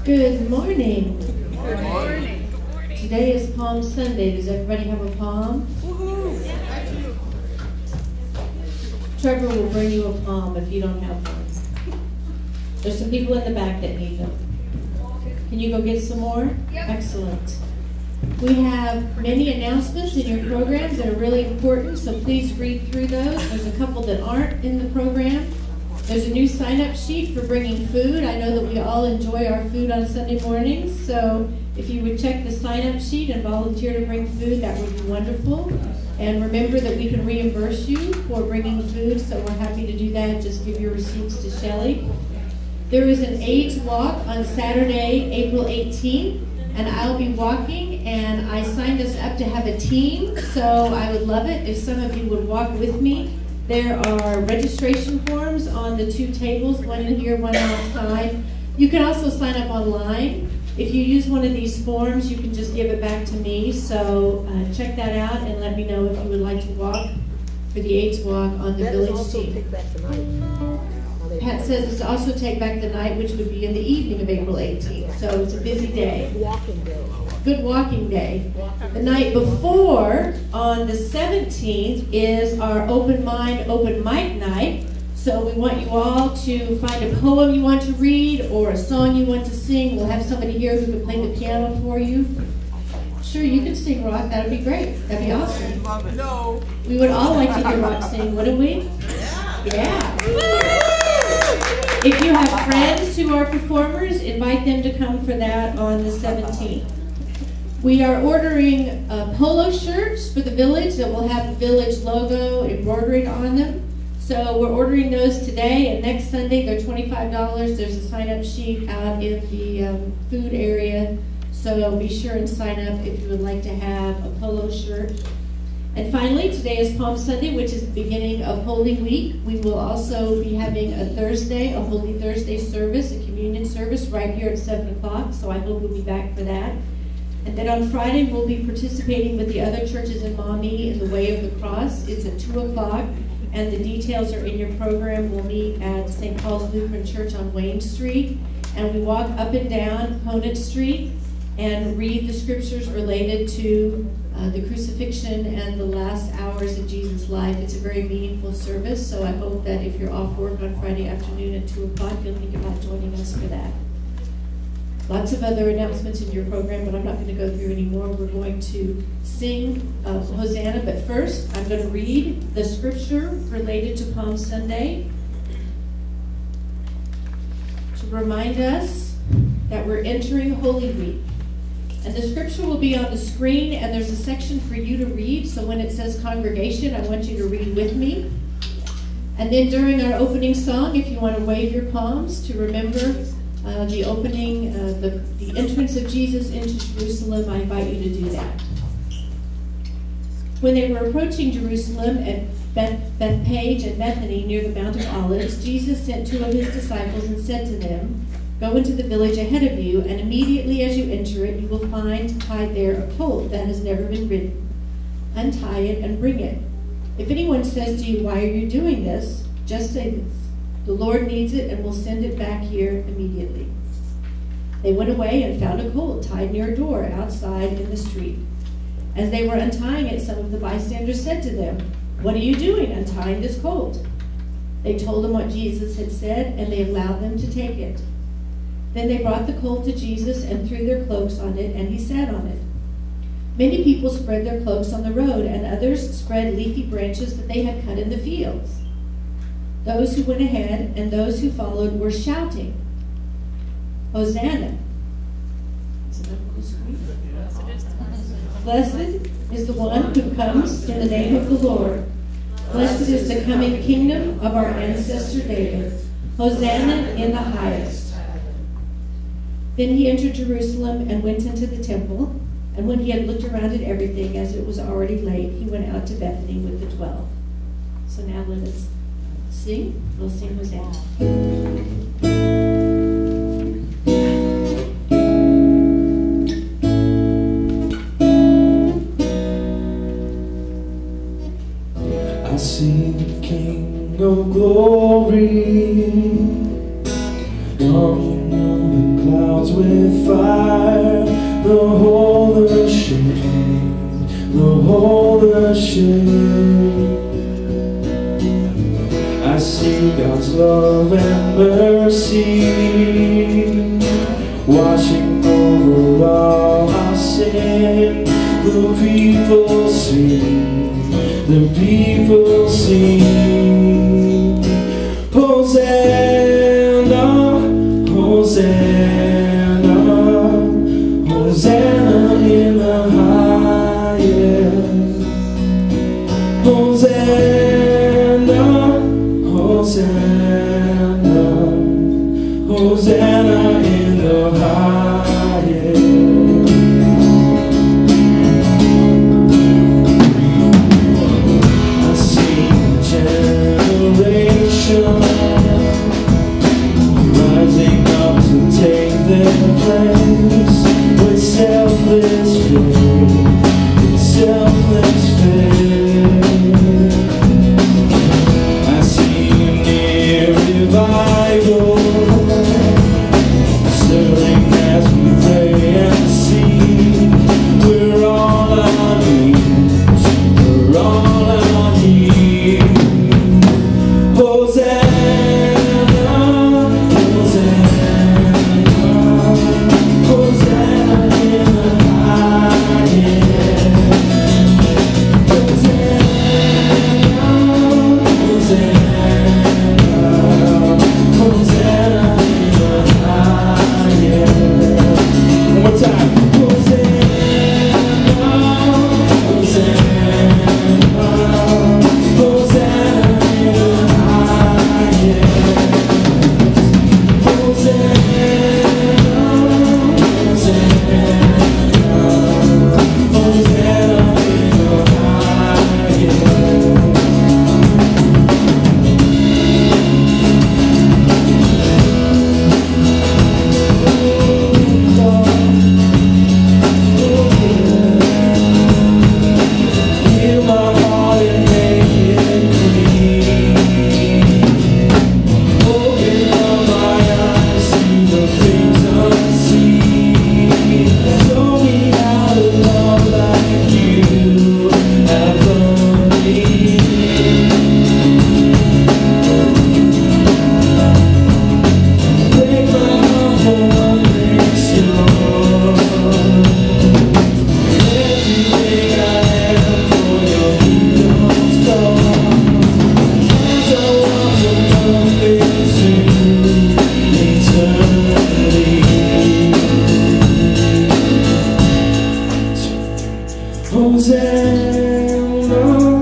Good morning. Good morning. Today is Palm Sunday. Does everybody have a palm? Trevor will bring you a palm if you don't have one. There's some people in the back that need them. Can you go get some more? Yep. Excellent. We have many announcements in your program that are really important, so please read through those. There's a couple that aren't in the program. There's a new sign-up sheet for bringing food. I know that we all enjoy our food on Sunday mornings, so if you would check the sign-up sheet and volunteer to bring food, that would be wonderful. And remember that we can reimburse you for bringing food, so we're happy to do that. Just give your receipts to Shelley. There is an AIDS walk on Saturday, April 18th, and I'll be walking, and I signed us up to have a team, so I would love it if some of you would walk with me. There are registration forms on the two tables, one in here, one outside. You can also sign up online. If you use one of these forms, you can just give it back to me. So check that out and let me know if you would like to walk for the AIDS walk on the village team. Pat says it's also Take Back the Night, which would be in the evening of April 18th. So it's a busy day. Good walking day. The night before, on the 17th, is our Open Mind, Open Mic night. So we want you all to find a poem you want to read or a song you want to sing. We'll have somebody here who can play the piano for you. Sure, you can sing, Rock. That would be great. That'd be awesome. No. We would all like to hear Rock sing, wouldn't we? Yeah. If you have friends who are performers, invite them to come for that on the 17th. We are ordering polo shirts for the village that will have the village logo embroidered on them. So we're ordering those today, and next Sunday they're $25. There's a sign-up sheet out in the food area, so be sure and sign up if you would like to have a polo shirt. And finally, today is Palm Sunday, which is the beginning of Holy Week. We will also be having a Thursday, a Holy Thursday service, a communion service right here at 7 o'clock, so I hope you'll be back for that. And then on Friday, we'll be participating with the other churches in Maumee in the Way of the Cross. It's at 2 o'clock, and the details are in your program. We'll meet at St. Paul's Lutheran Church on Wayne Street, and we walk up and down Conant Street and read the scriptures related to the crucifixion and the last hours of Jesus' life. It's a very meaningful service, so I hope that if you're off work on Friday afternoon at 2 o'clock, you'll think about joining us for that. Lots of other announcements in your program, but I'm not going to go through anymore. We're going to sing Hosanna, but first I'm going to read the scripture related to Palm Sunday to remind us that we're entering Holy Week. And the scripture will be on the screen, and there's a section for you to read, so when it says congregation, I want you to read with me. And then during our opening song, if you want to wave your palms to remember the opening, the entrance of Jesus into Jerusalem, I invite you to do that. When they were approaching Jerusalem at Bethpage and Bethany near the Mount of Olives, Jesus sent 2 of his disciples and said to them, "Go into the village ahead of you, and immediately as you enter it, you will find tied there a colt that has never been ridden. Untie it and bring it. If anyone says to you, 'Why are you doing this?' just say this, 'The Lord needs it and will send it back here immediately.'" They went away and found a colt tied near a door outside in the street. As they were untying it, some of the bystanders said to them, "What are you doing untying this colt?" They told them what Jesus had said, and they allowed them to take it. Then they brought the colt to Jesus and threw their cloaks on it, and he sat on it. Many people spread their cloaks on the road, and others spread leafy branches that they had cut in the fields. Those who went ahead and those who followed were shouting, "Hosanna!" Blessed is the one who comes in the name of the Lord. Blessed is the coming kingdom of our ancestor David. Hosanna in the highest. Then he entered Jerusalem and went into the temple, and when he had looked around at everything, as it was already late, he went out to Bethany with the 12. So now let us sing. We'll sing Hosanna. I see the King of Glory coming on the clouds with fire, the whole earth shake, the whole earth shake. I see God's love and mercy watching over all our sin. The people sing, the people sing. Hosanna, Hosanna, Hosanna in the highest. Hosanna, Hosanna, Hosanna in the highest. I see a generation rising up to take their place with selfless faith, with selfless faith. I see a near revival stirring as we pray and see. We're all on knees, we're all on knees. Hosanna, Hosanna, Hosanna in the highest. Hosanna, Hosanna, Hosanna in the highest. One more time. Hosanna, Hosanna, Hosanna in the highest. Hosanna, Hosanna, Hosanna in the highest. Heal my heart and make it clean. Open up my eyes, see the things unseen. Show me how to love like you have loved me. Break my heart for what makes yours. Everything I am for your kingdom's cause. As I walk from earth into eternity. Hosanna,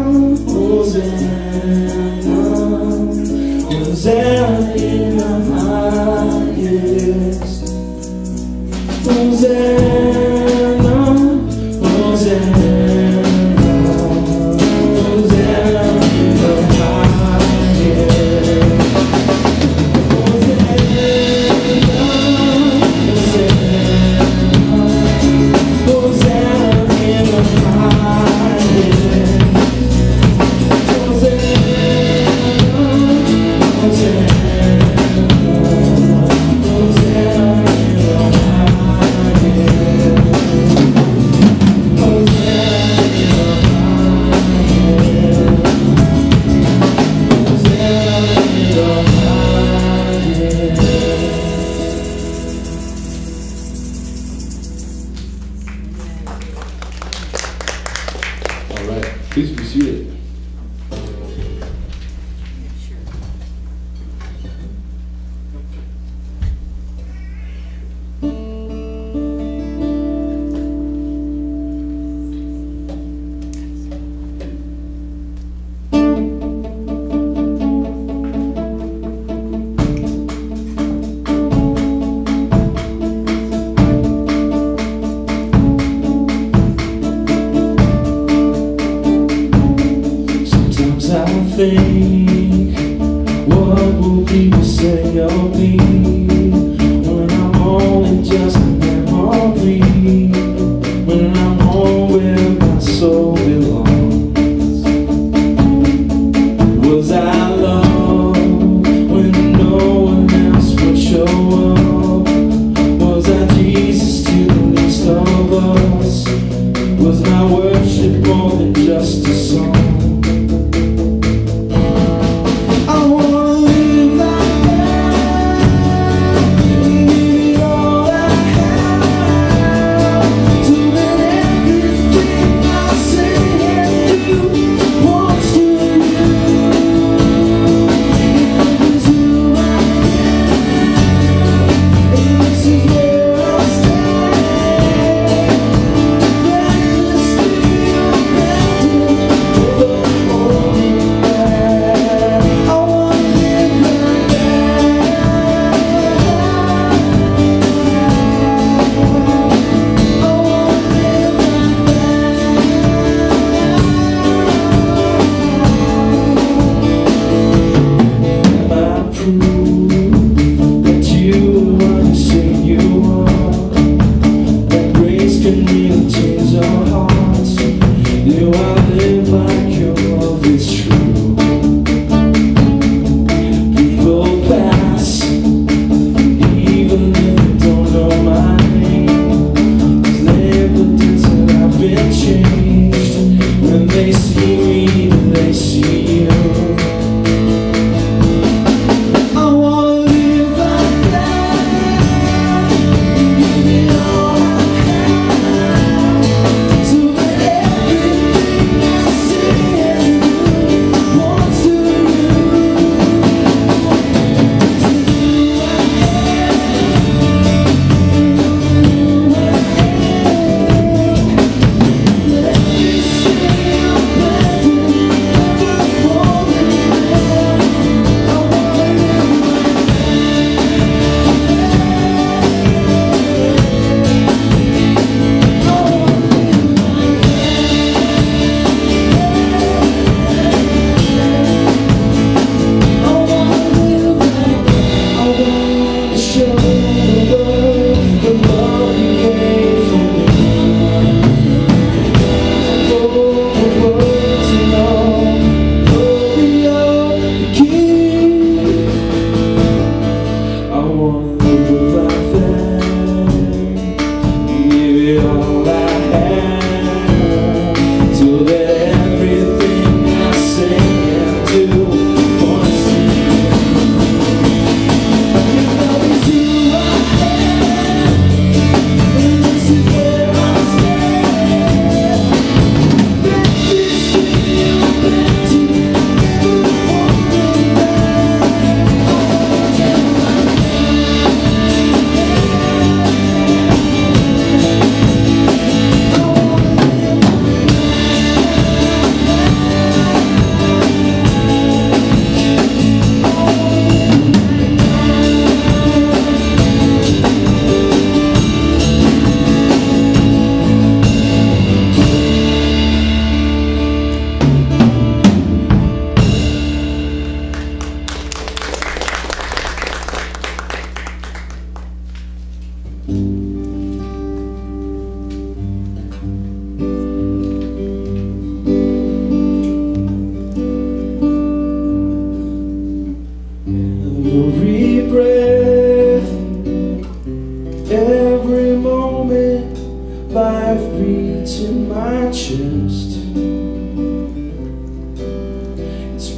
Hosanna, Hosanna in the highest. Hosanna, Hosanna, Hosanna in the highest. Hosanna, Hosanna, Hosanna in the highest. All right, please be seated. Think, what will people say of me when I'm only just a memory? When I'm home where my soul belongs. Was I loved when no one else would show up?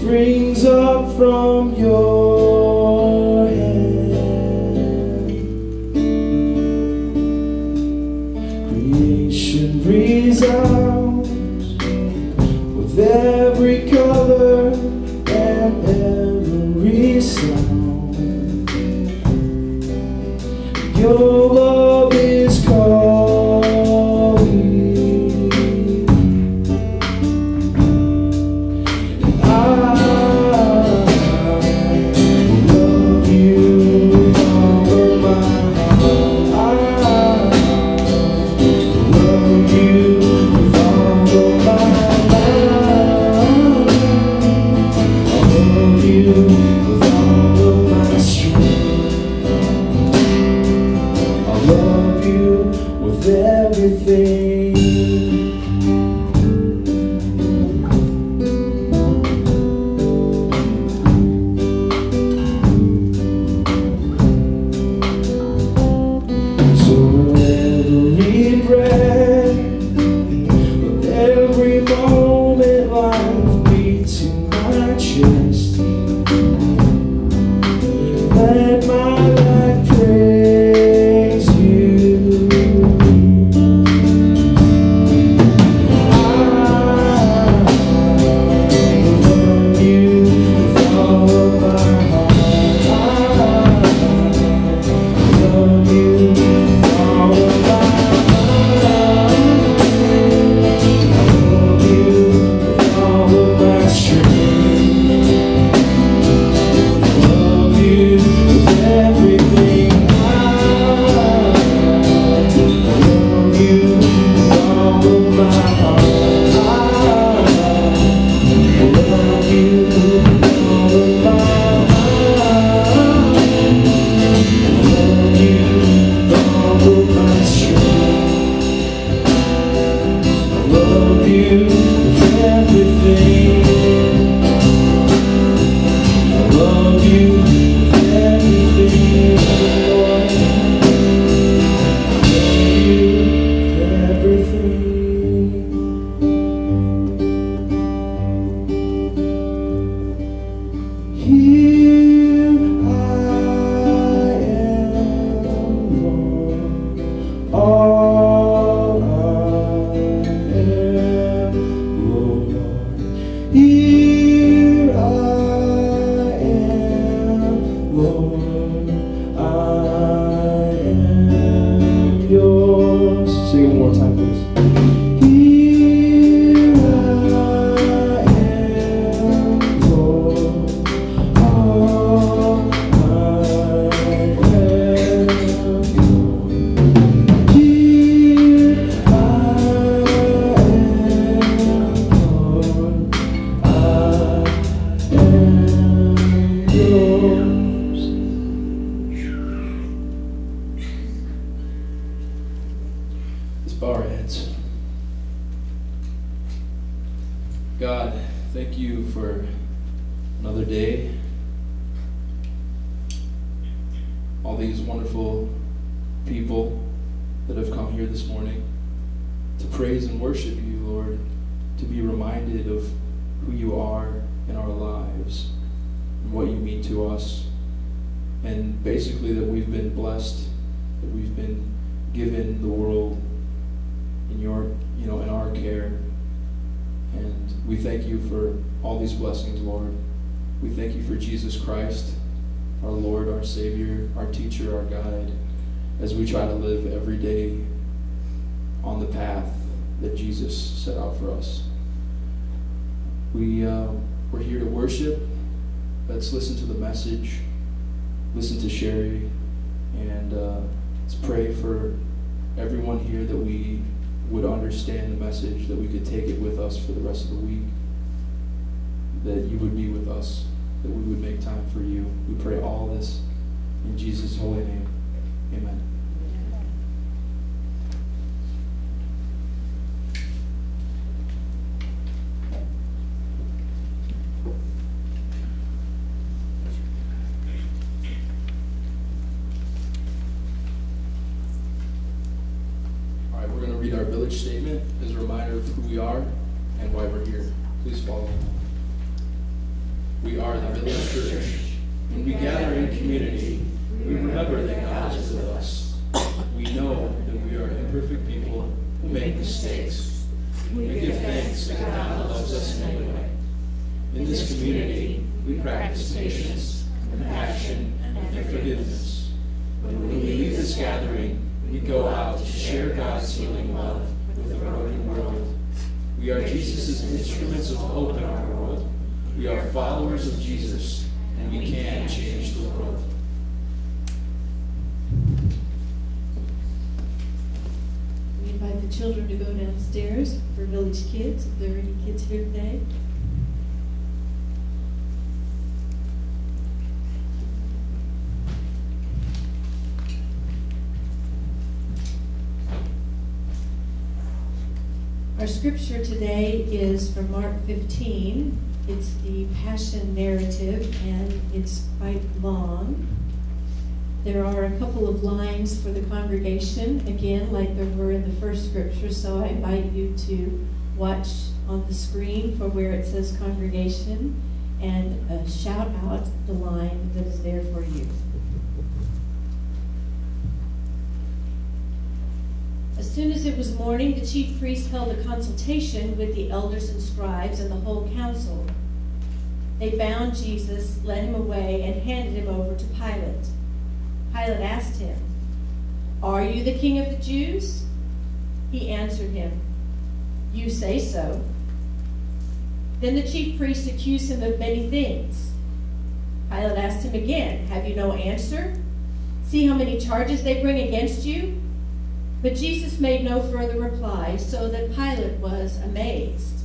springs up from your hand. Creation resounds with every color and every sound. Your love is calling. God, thank you for another day. All these wonderful people that have come here this morning to praise and worship you, Lord, to be reminded of who you are in our lives and what you mean to us. And basically that we've been blessed, that we've been given the world in your, in our care. And we thank you for all these blessings, Lord. We thank you for Jesus Christ, our Lord, our Savior, our teacher, our guide, as we try to live every day on the path that Jesus set out for us. We're here to worship. Let's listen to the message. Listen to Sherry. And let's pray for everyone here that we would understand the message, that we could take it with us for the rest of the week, that you would be with us, that we would make time for you. We pray all this in Jesus' holy name. Amen. Read our village statement as a reminder of who we are and why we're here. Please follow. We are the Village Church. When we gather in community, we remember that God is with us. We know that we are imperfect people who make mistakes. We give thanks that God loves us anyway. In this community, we practice patience, compassion, and forgiveness. When we leave this gathering, we go out to share God's healing love with a broken world. We are Jesus' instruments of hope in our world. We are followers of Jesus, and we can change the world. We invite the children to go downstairs for Village Kids, if there are any kids here today. Our scripture today is from Mark 15. It's the Passion narrative, and it's quite long. There are a couple of lines for the congregation, again, like there were in the first scripture, so I invite you to watch on the screen for where it says congregation and shout out the line that is there for you. As soon as it was morning, the chief priests held a consultation with the elders and scribes and the whole council. They bound Jesus, led him away, and handed him over to Pilate. Pilate asked him, "Are you the king of the Jews?" He answered him, "You say so." Then the chief priests accused him of many things. Pilate asked him again, "Have you no answer? See how many charges they bring against you?" But Jesus made no further reply, so that Pilate was amazed.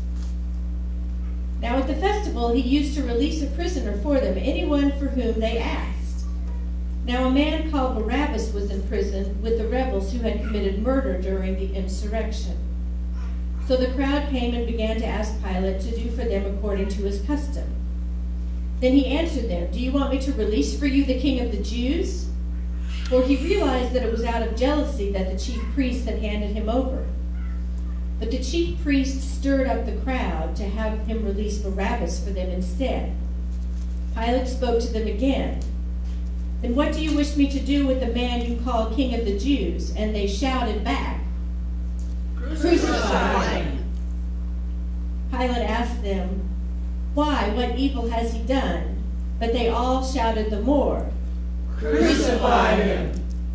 Now at the festival, he used to release a prisoner for them, anyone for whom they asked. Now a man called Barabbas was in prison with the rebels who had committed murder during the insurrection. So the crowd came and began to ask Pilate to do for them according to his custom. Then he answered them, "Do you want me to release for you the king of the Jews?" For he realized that it was out of jealousy that the chief priests had handed him over. But the chief priests stirred up the crowd to have him release Barabbas for them instead. Pilate spoke to them again. "Then what do you wish me to do with the man you call king of the Jews?" And they shouted back, "Crucify him." Pilate asked them, "Why, what evil has he done?" But they all shouted the more, "Crucify him."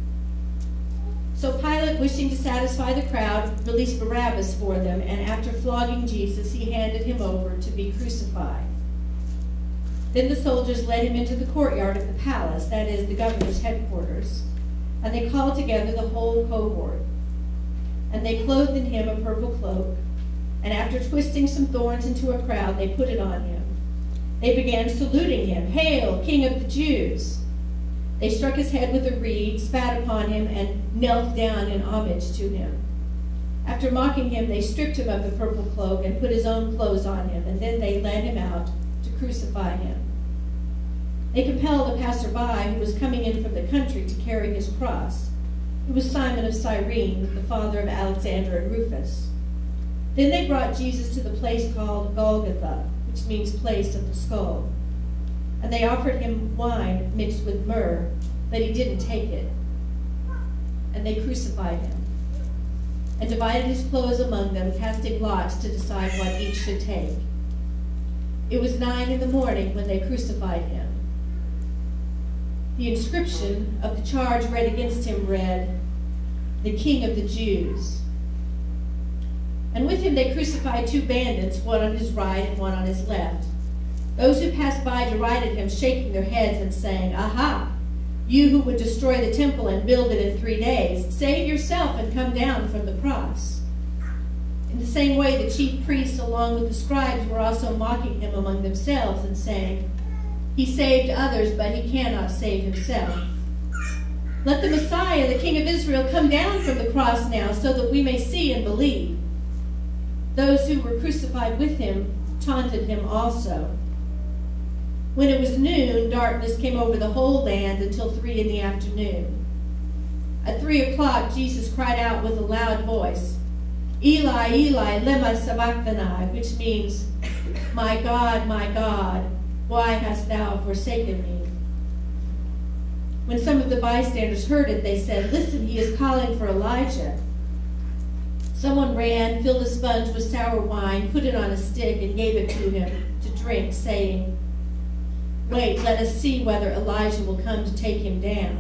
So Pilate, wishing to satisfy the crowd, released Barabbas for them, and after flogging Jesus, he handed him over to be crucified. Then the soldiers led him into the courtyard of the palace, that is, the governor's headquarters, and they called together the whole cohort. And they clothed in him a purple cloak, and after twisting some thorns into a crowd, they put it on him. They began saluting him, "Hail, King of the Jews!" They struck his head with a reed, spat upon him, and knelt down in homage to him. After mocking him, they stripped him of the purple cloak and put his own clothes on him, and then they led him out to crucify him. They compelled a passerby who was coming in from the country to carry his cross. It was Simon of Cyrene, the father of Alexander and Rufus. Then they brought Jesus to the place called Golgotha, which means place of the skull. And they offered him wine mixed with myrrh, but he didn't take it. And they crucified him, and divided his clothes among them, casting lots to decide what each should take. It was 9 in the morning when they crucified him. The inscription of the charge read against him read, "The King of the Jews." And with him they crucified 2 bandits, one on his right and one on his left. Those who passed by derided him, shaking their heads and saying, "Aha! You who would destroy the temple and build it in 3 days, save yourself and come down from the cross." In the same way, the chief priests, along with the scribes, were also mocking him among themselves and saying, "He saved others, but he cannot save himself. Let the Messiah, the King of Israel, come down from the cross now, so that we may see and believe." Those who were crucified with him taunted him also. When it was noon, darkness came over the whole land until 3 in the afternoon. At 3 o'clock, Jesus cried out with a loud voice, "Eli, Eli, lema sabachthani," which means, my God, Why hast thou forsaken me?" When some of the bystanders heard it, they said, "Listen, he is calling for Elijah." Someone ran, filled a sponge with sour wine, put it on a stick, and gave it to him to drink, saying, "Wait, let us see whether Elijah will come to take him down."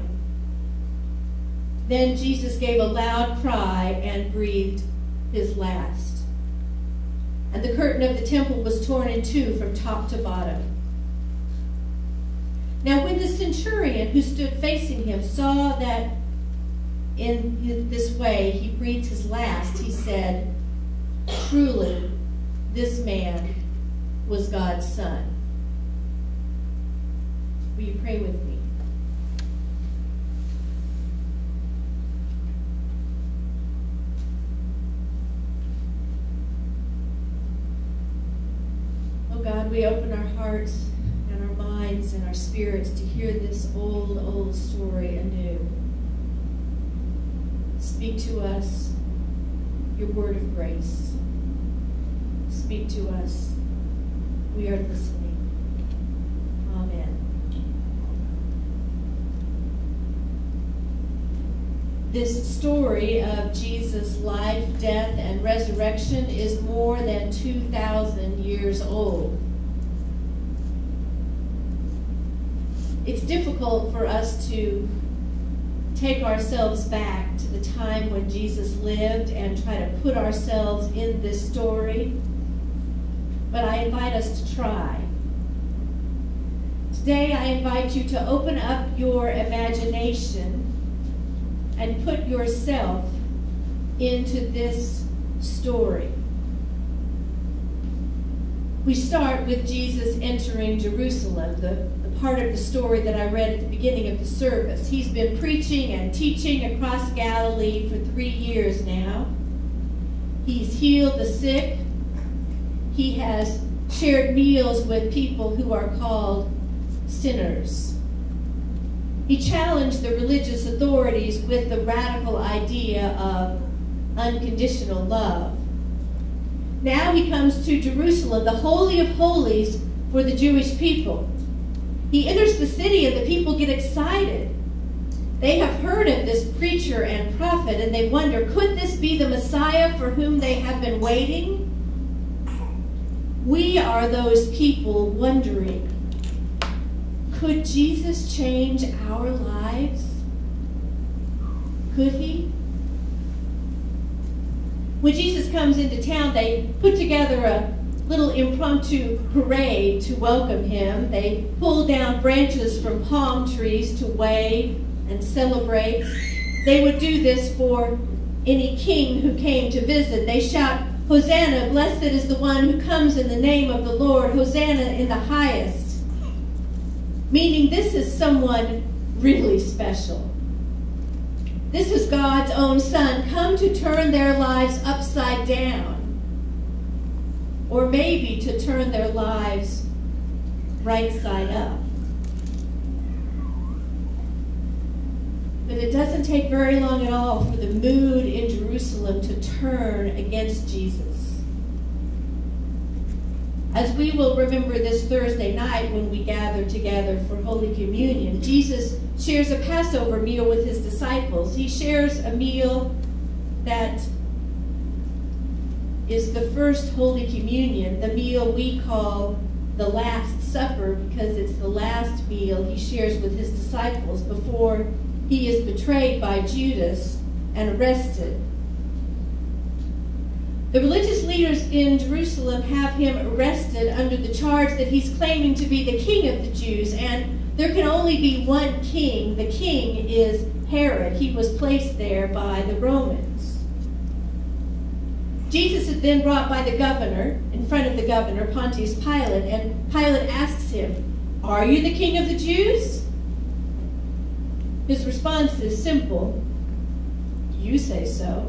Then Jesus gave a loud cry and breathed his last. And the curtain of the temple was torn in two from top to bottom. Now when the centurion who stood facing him saw that in this way he breathed his last, he said, "Truly, this man was God's son." Will you pray with me? Oh God, we open our hearts and our minds and our spirits to hear this old, old story anew. Speak to us your word of grace. Speak to us. We are listening. Amen. This story of Jesus' life, death, and resurrection is more than 2,000 years old. It's difficult for us to take ourselves back to the time when Jesus lived and try to put ourselves in this story, but I invite us to try. Today I invite you to open up your imagination and put yourself into this story. We start with Jesus entering Jerusalem, the part of the story that I read at the beginning of the service. He's been preaching and teaching across Galilee for 3 years now. He's healed the sick. He has shared meals with people who are called sinners. He challenged the religious authorities with the radical idea of unconditional love. Now he comes to Jerusalem, the Holy of Holies for the Jewish people. He enters the city and the people get excited. They have heard of this preacher and prophet and they wonder, could this be the Messiah for whom they have been waiting? We are those people wondering, could Jesus change our lives? Could he? When Jesus comes into town, they put together a little impromptu parade to welcome him. They pull down branches from palm trees to wave and celebrate. They would do this for any king who came to visit. They shout, "Hosanna, blessed is the one who comes in the name of the Lord. Hosanna in the highest." Meaning this is someone really special. This is God's own Son come to turn their lives upside down. Or maybe to turn their lives right side up. But it doesn't take very long at all for the mood in Jerusalem to turn against Jesus. As we will remember this Thursday night when we gather together for Holy Communion, Jesus shares a Passover meal with his disciples. He shares a meal that is the first Holy Communion, the meal we call the Last Supper because it's the last meal he shares with his disciples before he is betrayed by Judas and arrested. The religious leaders in Jerusalem have him arrested under the charge that he's claiming to be the king of the Jews, and there can only be one king. The king is Herod. He was placed there by the Romans. Jesus is then brought by the governor, in front of the governor, Pontius Pilate, and Pilate asks him, "Are you the king of the Jews?" His response is simple, "You say so."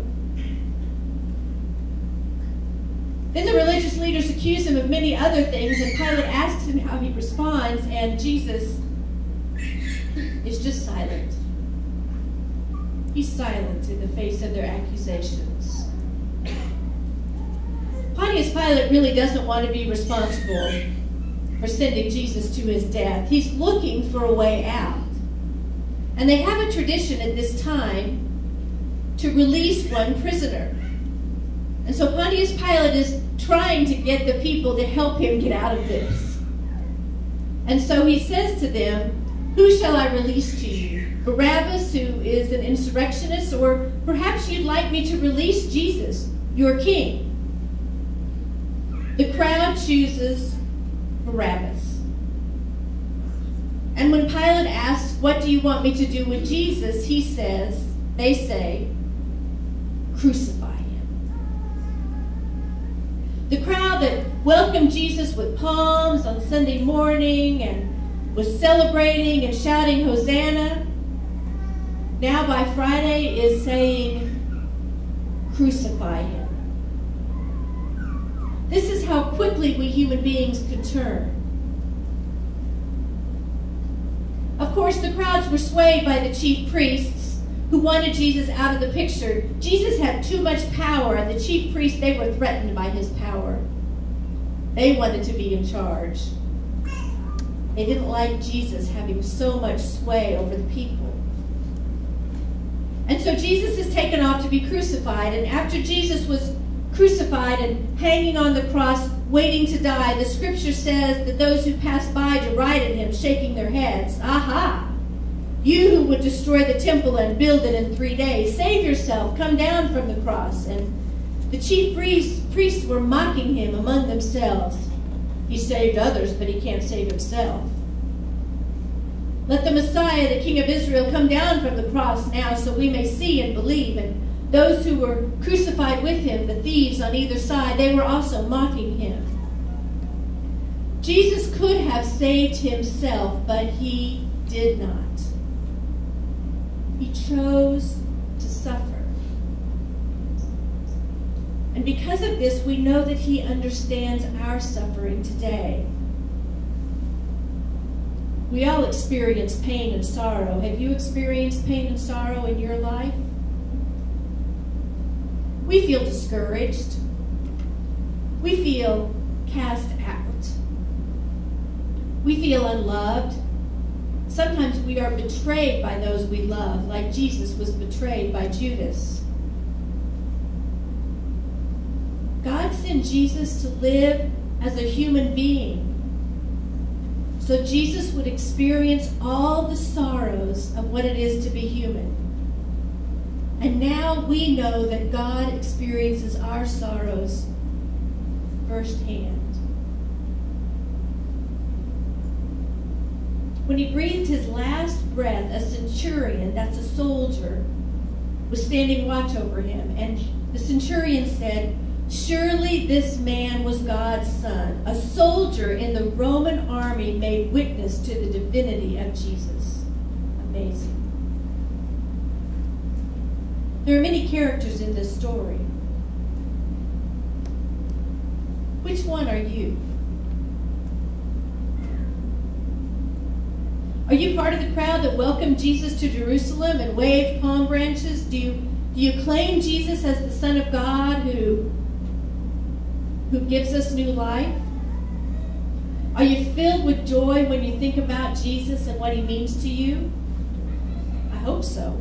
Then the religious leaders accuse him of many other things, and Pilate asks him how he responds, and Jesus is just silent. He's silent in the face of their accusations. Pontius Pilate really doesn't want to be responsible for sending Jesus to his death. He's looking for a way out. And they have a tradition at this time to release one prisoner. And so Pontius Pilate is trying to get the people to help him get out of this. And so he says to them, "Who shall I release to you? Barabbas, who is an insurrectionist, or perhaps you'd like me to release Jesus, your king?" The crowd chooses Barabbas. And when Pilate asks, "What do you want me to do with Jesus?" they say, "Crucify him." The crowd that welcomed Jesus with palms on Sunday morning and was celebrating and shouting Hosanna, now by Friday is saying, "Crucify him." This is how quickly we human beings could turn. Of course, the crowds were swayed by the chief priests who wanted Jesus out of the picture. Jesus had too much power, and the chief priests, they were threatened by his power. They wanted to be in charge. They didn't like Jesus having so much sway over the people. And so Jesus is taken off to be crucified, and after Jesus was crucified and hanging on the cross, waiting to die, the scripture says that those who passed by derided him, shaking their heads. "Aha! You who would destroy the temple and build it in 3 days, save yourself, come down from the cross." And the chief priests were mocking him among themselves. He saved others, but he can't save himself. "Let the Messiah, the King of Israel, come down from the cross now so we may see and believe." And those who were crucified with him, the thieves on either side, they were also mocking him. Jesus could have saved himself, but he did not. He chose to suffer. And because of this, we know that he understands our suffering today. We all experience pain and sorrow. Have you experienced pain and sorrow in your life? We feel discouraged. We feel cast out. We feel unloved. Sometimes we are betrayed by those we love, like Jesus was betrayed by Judas. God sent Jesus to live as a human being, so Jesus would experience all the sorrows of what it is to be human. And now we know that God experiences our sorrows firsthand. When he breathed his last breath, a centurion, that's a soldier, was standing watch over him. And the centurion said, "Surely this man was God's son." A soldier in the Roman army made witness to the divinity of Jesus. Amazing. There are many characters in this story. Which one are you? Are you part of the crowd that welcomed Jesus to Jerusalem and waved palm branches? Do you claim Jesus as the Son of God who gives us new life? Are you filled with joy when you think about Jesus and what he means to you? I hope so.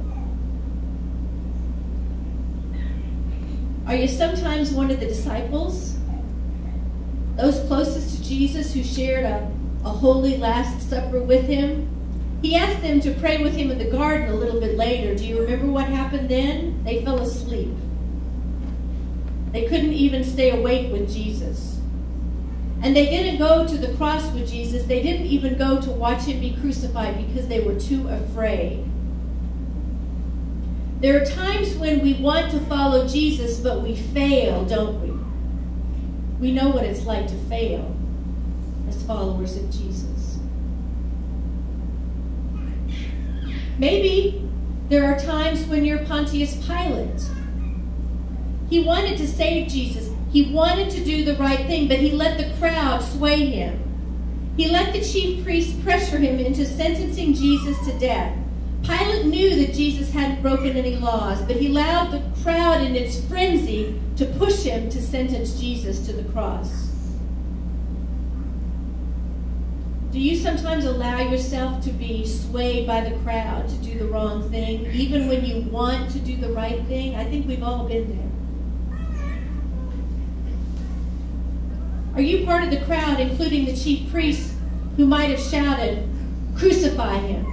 Are you sometimes one of the disciples? Those closest to Jesus who shared a holy Last Supper with him? He asked them to pray with him in the garden a little bit later. Do you remember what happened then? They fell asleep. They couldn't even stay awake with Jesus. And they didn't go to the cross with Jesus. They didn't even go to watch him be crucified because they were too afraid. There are times when we want to follow Jesus, but we fail, don't we? We know what it's like to fail as followers of Jesus. Maybe there are times when you're Pontius Pilate. He wanted to save Jesus. He wanted to do the right thing, but he let the crowd sway him. He let the chief priests pressure him into sentencing Jesus to death. Pilate knew that Jesus hadn't broken any laws, but he allowed the crowd in its frenzy to push him to sentence Jesus to the cross. Do you sometimes allow yourself to be swayed by the crowd to do the wrong thing, even when you want to do the right thing? I think we've all been there. Are you part of the crowd, including the chief priests, who might have shouted, "Crucify him"?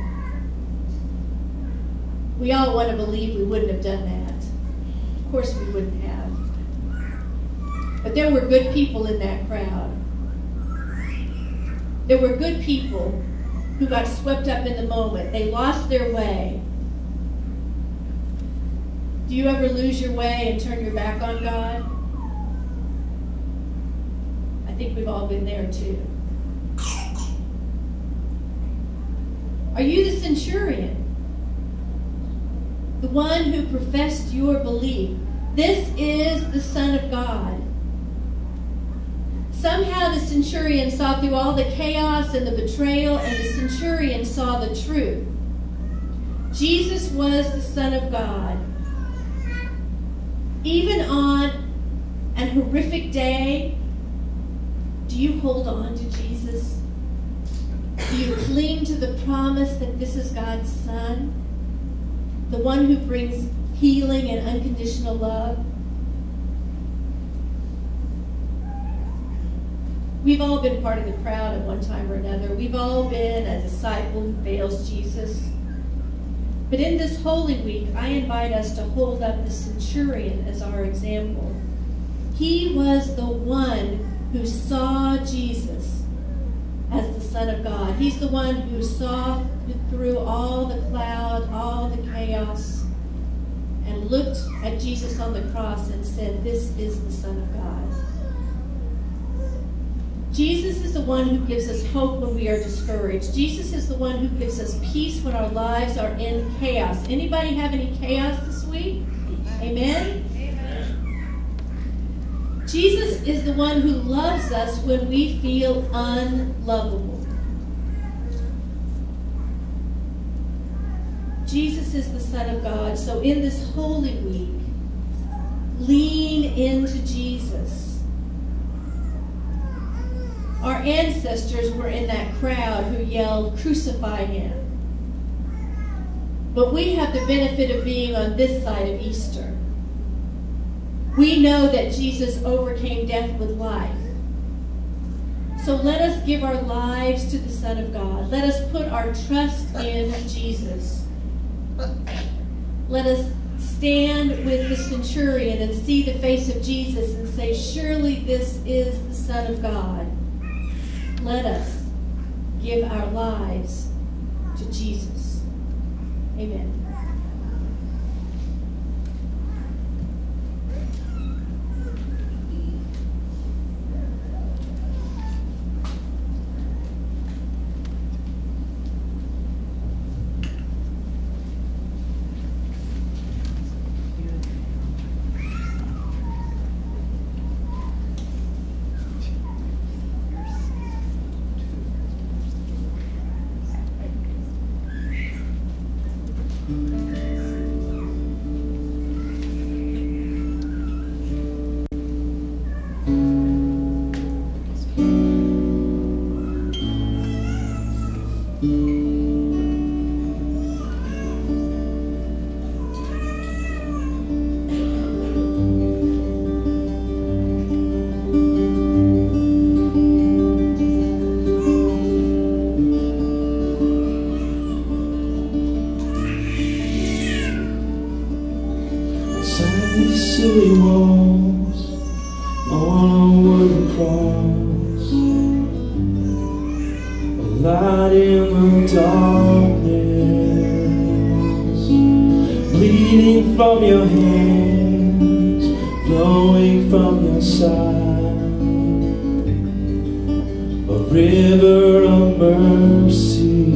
We all want to believe we wouldn't have done that. Of course we wouldn't have. But there were good people in that crowd. There were good people who got swept up in the moment. They lost their way. Do you ever lose your way and turn your back on God? I think we've all been there too. Are you the centurion? The one who professed your belief? This is the Son of God. Somehow the centurion saw through all the chaos and the betrayal, and the centurion saw the truth. Jesus was the Son of God. Even on an horrific day, do you hold on to Jesus? Do you cling to the promise that this is God's Son, the one who brings healing and unconditional love? We've all been part of the crowd at one time or another. We've all been a disciple who fails Jesus. But in this Holy Week, I invite us to hold up the centurion as our example. He was the one who saw Jesus as the Son of God. He's the one who saw through all the cloud, all the chaos, and looked at Jesus on the cross and said, "This is the Son of God." Jesus is the one who gives us hope when we are discouraged. Jesus is the one who gives us peace when our lives are in chaos. Anybody have any chaos this week? Amen? Amen. Jesus is the one who loves us when we feel unlovable. Jesus is the Son of God. So in this Holy Week, lean into Jesus. Our ancestors were in that crowd who yelled, "Crucify him." But we have the benefit of being on this side of Easter. We know that Jesus overcame death with life. So let us give our lives to the Son of God. Let us put our trust in Jesus. Let us stand with the centurion and see the face of Jesus and say, "Surely this is the Son of God." Let us give our lives to Jesus. Amen. City walls on a wooden cross, a light in the darkness, bleeding from your hands, flowing from your side, a river of mercy,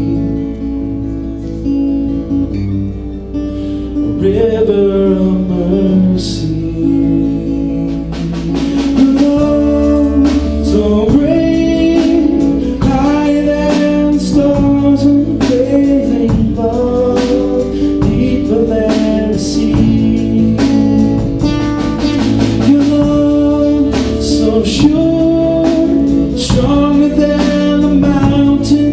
a river of mercy. So great, higher than stars and failing love, deeper than the sea. Your love so sure, stronger than the mountain.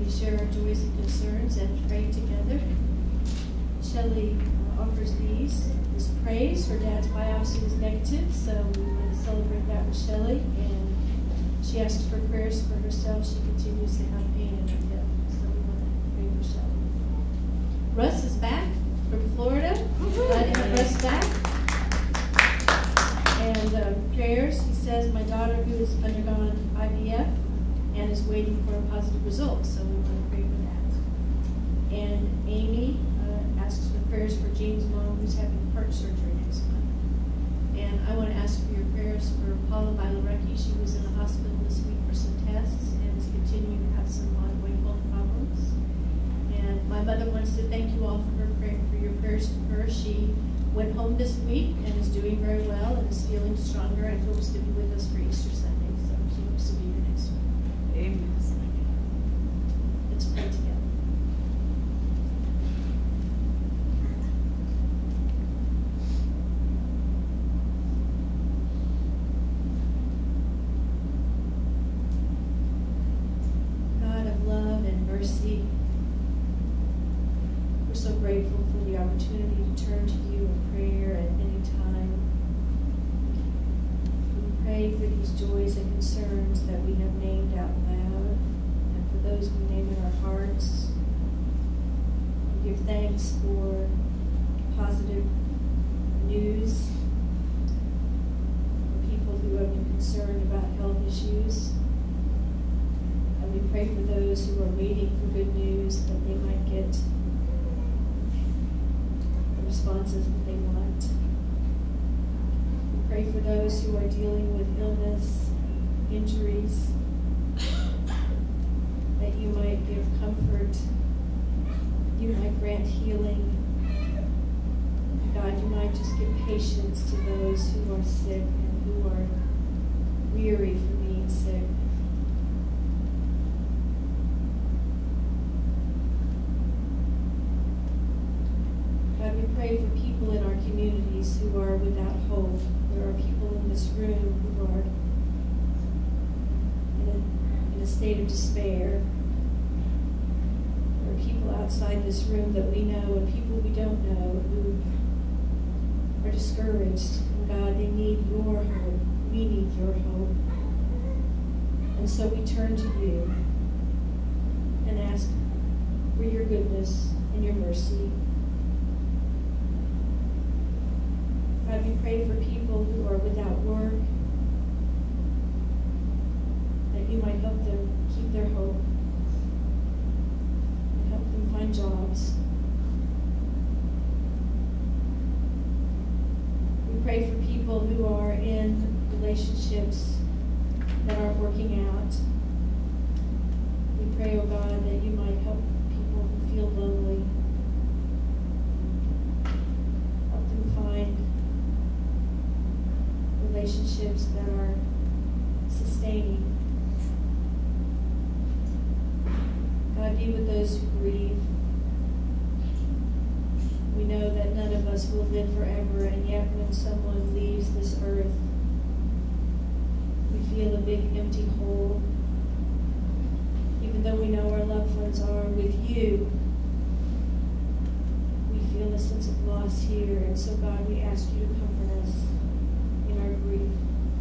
we share our joys and concerns and pray together. Shelley offers these as praise. Her dad's biopsy was negative, so we want to celebrate that with Shelley. And she asks for prayers for herself. She continues to have pain in her hip, so we want to pray for Shelley. Russ is back from Florida. Glad to have Russ back. And prayers, he says, my daughter who has undergone IVF and is waiting for a positive result, so we want to pray for that. And Amy asks for prayers for Jean's mom who's having heart surgery next month. And I want to ask for your prayers for Paula Bailarecki. She was in the hospital this week for some tests and is continuing to have some ongoing health problems. And my mother wants to thank you all for your prayers for her. She went home this week and is doing very well and is feeling stronger and hopes to be with us for Easter Sunday. So she hopes to be here next week. Amen. Let's pray together. God of love and mercy, we're so grateful for the opportunity to turn to you in prayer at any time. We pray for these joys and concerns that we have named out loud, and for those we name in our hearts. We give thanks for positive news, for people who have been concerned about health issues. And we pray for those who are waiting for good news, that they might get the responses that they want. We pray for those who are dealing with illness, injuries, that you might give comfort, you might grant healing. God, you might just give patience to those who are sick and who are weary from being sick. God, we pray for people in our communities who are without hope. There are people in this room who are in a state of despair. There are people outside this room that we know and people we don't know who are discouraged. And God, they need your hope. We need your hope. And so we turn to you and ask for your goodness and your mercy. God, we pray for people who are without work, that you might help them keep their hope and help them find jobs. We pray for people who are in relationships that aren't working out. We pray, oh God, that you might help people who feel lonely. Help them find relationships that are sustaining. God, be with those who grieve. We know that none of us will live forever, and yet when someone leaves this earth, we feel a big empty hole. Even though we know our loved ones are with you, we feel a sense of loss here. And so, God, we ask you to comfort us in our grief.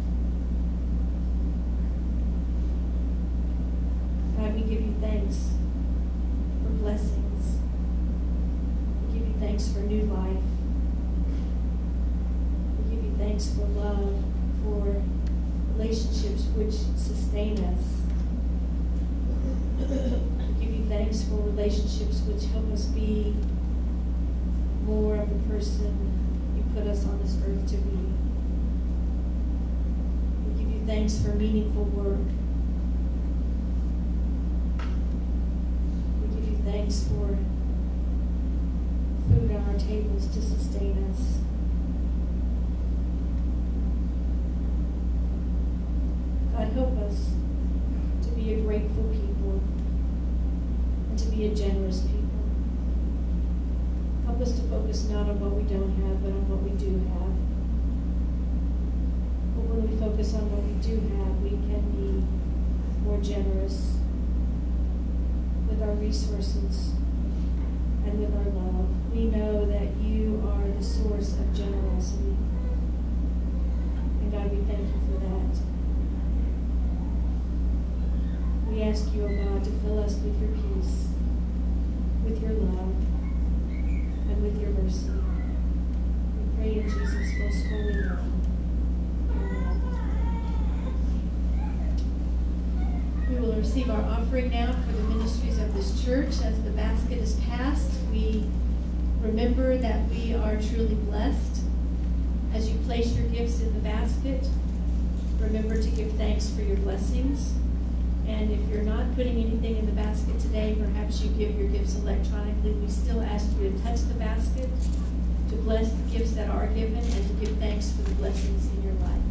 God, we give you thanks for blessings. We give you thanks for new life. We give you thanks for love, for relationships which sustain us. We give you thanks for relationships which help us be more of the person you put us on this earth to be. We give you thanks for meaningful work. We give you thanks for food on our tables to sustain us. God, help us to be a grateful people and to be a generous people. Help us to focus not on what we don't have, but on what we do have. But when we focus on what we do have, we can be more generous with our resources and with our love. We know that you are the source of generosity. And God, we thank you for that. We ask you, O God, to fill us with your peace, with your love, and with your mercy. We pray in Jesus' most holy name. We will receive our offering now for the ministries of this church. As the basket is passed, we remember that we are truly blessed. As you place your gifts in the basket, remember to give thanks for your blessings. And if you're not putting anything in the basket today, perhaps you give your gifts electronically. We still ask you to touch the basket, to bless the gifts that are given, and to give thanks for the blessings in your life.